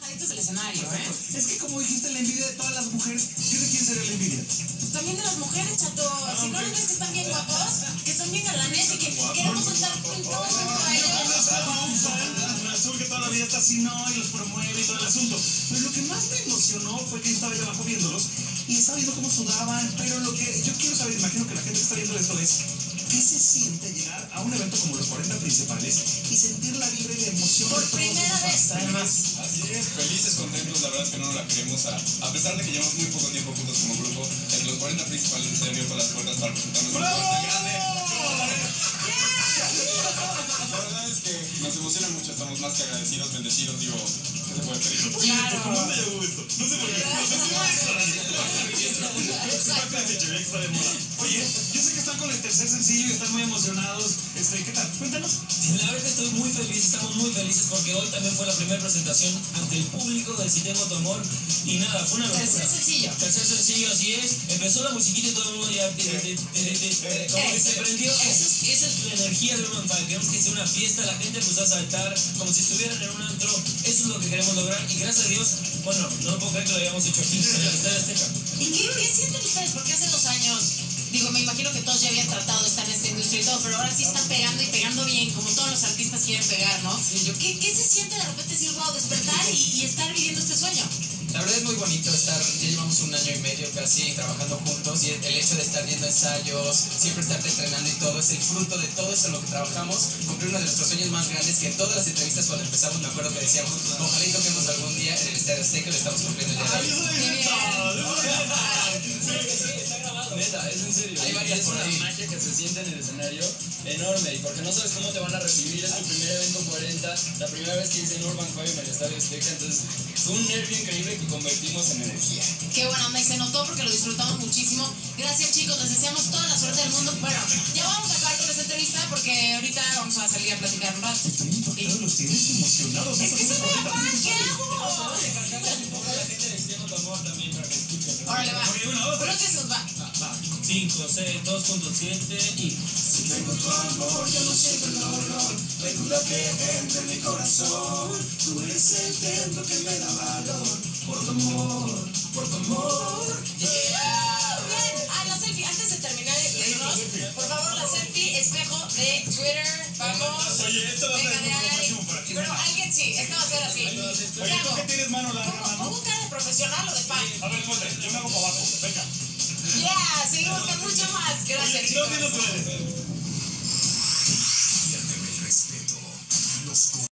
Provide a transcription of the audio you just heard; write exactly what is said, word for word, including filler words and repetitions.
adictos al escenario, ¿eh? Es que como dijiste, la envidia de todas las mujeres, ¿yo de quién sería la envidia? Pues también de las mujeres, chato. Ah, si no okay. los ves que están bien guapos, que son bien galanes y que queremos estar pintados junto a ellos. Azul que toda la vida está así, no, y los promueve y todo el asunto. Pero lo que más me emocionó fue que yo estaba allá abajo viéndolos y estaba viendo cómo sudaban. Pero lo que yo quiero saber, imagino que la gente que está viendo esto es, ¿qué se siente llegar a un evento como los cuarenta principales y sentir la vibra y la emoción Por de todos primera esos vez, fans? además. Así es, felices, contentos, la verdad es que no nos la queremos a, a pesar de que llevamos muy poco tiempo juntos como grupo, en los cuarenta principales se abierto las puertas para presentarnos una puerta grande. La verdad es que nos emociona mucho, estamos más que agradecidos, bendecidos, digo, ¿qué se puede pedir? Claro. ¿Cómo me llegó esto? No sé por qué. No sé por qué. Oye, yo sé que están con el tercer sencillo y están muy emocionados. Este, ¿qué tal? Cuéntanos. La verdad que estoy muy feliz, estamos muy felices porque hoy también fue la primera presentación ante el público de Si Tengo Tu Amor y nada, fue una locura. Tercer sencillo. Tercer sencillo, así es. Empezó la musiquita y todo el mundo ya te- te- te- te- te- como que se prendió. Esa es, esa es la energía de Urban Five. Queremos que sea una fiesta, la gente empezó a saltar como si estuvieran en un antro. Eso es lo que queremos lograr y gracias a Dios, bueno, no puedo creer que lo hayamos hecho aquí en el Estadio Azteca. ¿Y qué, qué sienten ustedes? Porque hace dos años, digo, me imagino que todos ya habían tratado de estar en esta industria y todo, pero ahora sí están pegando y pegando bien, como todos los artistas quieren pegar, ¿no? ¿Qué, qué se siente de repente decir, wow, despertar y, y estar viviendo este sueño? La verdad es muy bonito estar, ya llevamos un año y medio casi trabajando juntos y el hecho de estar viendo ensayos, siempre estar entrenando y todo, es el fruto de todo eso en lo que trabajamos, cumplir uno de nuestros sueños más grandes que en todas las entrevistas cuando empezamos me acuerdo que decíamos, ojalá y toquemos algún día en el Estadio Azteca y lo estamos cumpliendo el día de hoy. Neta, es en serio. Hay varias es por una ahí. magia que se siente en el escenario enorme. Y porque no sabes cómo te van a recibir. Es tu primer evento cuarenta, la primera vez que hice en Urban Five en el Estadio Azteca. Entonces, fue un nervio increíble que convertimos en energía. Qué buena onda y se notó porque lo disfrutamos muchísimo. Gracias, chicos, les deseamos toda la suerte del mundo. Bueno, ya vamos a acabar con esta entrevista porque ahorita vamos a salir a platicar un rato. Estoy impactado, los tienes emocionados. Es que soy muy fan, ¿qué hago? Un poco la gente de Si Tengo Tu Amor también para que escuchen. Órale, va. Porque una, otra. Creo que se nos va. cinco, seis, dos punto siete y... Si tengo tu amor, yo no siento el dolor. Me duda que entre en mi corazón. Tú eres el templo que me da valor. Por tu amor, por tu amor. Bien. Ah, la selfie. Antes de terminar de irnos, por favor, la selfie, espejo de Twitter. Vamos. Oye, esto va a ser Venga, de lo ahí. máximo para ti. Pero alguien sí, esto va a ser así. ¿Qué Oye, ¿tú hago? qué tienes mano larga, ¿Pongo, mano? pongo cara de profesional o de fan? A ver, ponte, yo me hago para abajo. Venga. Yeah, seguimos con mucho más. Gracias, Oye, chicos. ¿dónde nos duele? Piérdeme el respeto. Los